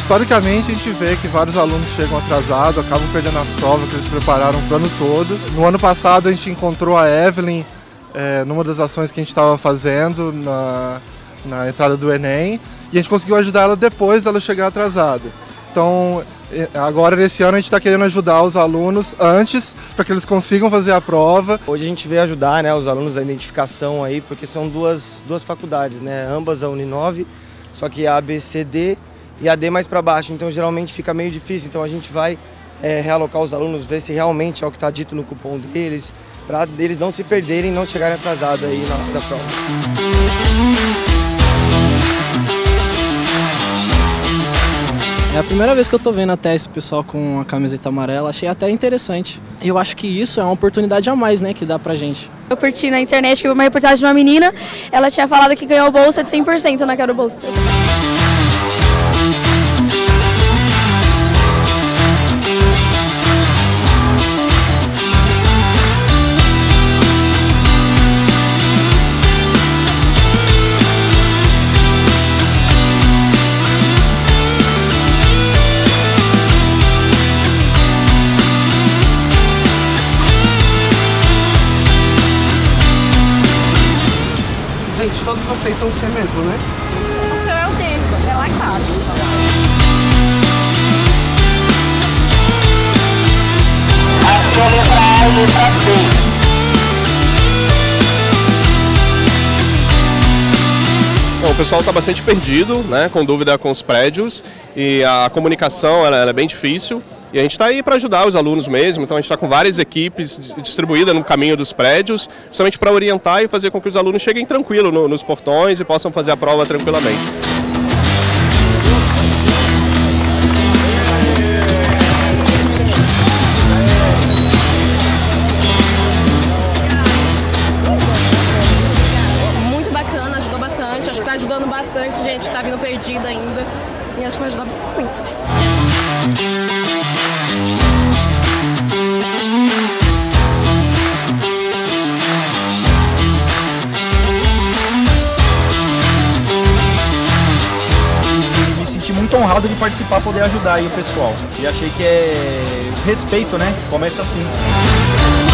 Historicamente, a gente vê que vários alunos chegam atrasados, acabam perdendo a prova que eles prepararam para o ano todo. No ano passado, a gente encontrou a Evelyn numa das ações que a gente estava fazendo na entrada do Enem, e a gente conseguiu ajudar ela depois dela chegar atrasada. Então, agora nesse ano a gente está querendo ajudar os alunos antes, para que eles consigam fazer a prova. Hoje a gente veio ajudar, né, os alunos da identificação aí, porque são duas faculdades, né, ambas a Uninove, só que a ABCD e a D mais para baixo, então geralmente fica meio difícil. Então a gente vai realocar os alunos, ver se realmente é o que está dito no cupom deles, para eles não se perderem e não chegarem atrasados aí na hora da prova. É a primeira vez que eu tô vendo até esse pessoal com a camiseta amarela, achei até interessante. Eu acho que isso é uma oportunidade a mais, né, que dá pra gente. Eu curti na internet que uma reportagem de uma menina, ela tinha falado que ganhou bolsa de 100% na Quero Bolsa. Gente, todos vocês são C mesmo, né? O seu é o D, é lactado. Bom, o pessoal está bastante perdido, né, com dúvida com os prédios, e a comunicação ela é bem difícil. E a gente está aí para ajudar os alunos mesmo, então a gente está com várias equipes distribuídas no caminho dos prédios, justamente para orientar e fazer com que os alunos cheguem tranquilos nos portões e possam fazer a prova tranquilamente. Muito bacana, ajudou bastante, acho que está ajudando bastante gente que está vindo perdida ainda, e acho que vai ajudar muito. Me senti muito honrado de participar, poder ajudar aí o pessoal. E achei que respeito, né? Começa assim.